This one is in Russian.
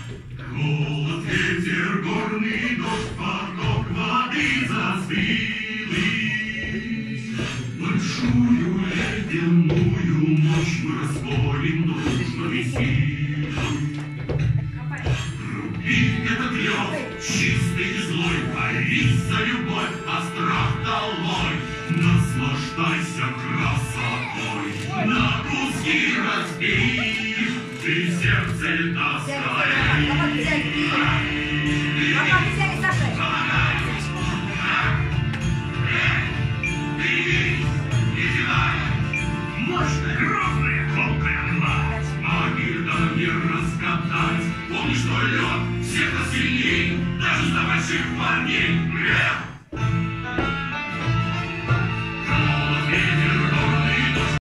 Холод, ветер, горный дождь, поток воды застылись. Большую ледяную мощь мы распорим дружными силой. Руби этот лед, чистый и злой, борись за любовь, а страх долой. Наслаждайся красотой, на куски разбей, ты в сердце льда стоишь. Мощная, грозная, колкая мгла, могила не раскатать. Помни, что лед всех нас сильней, даже за больших парней.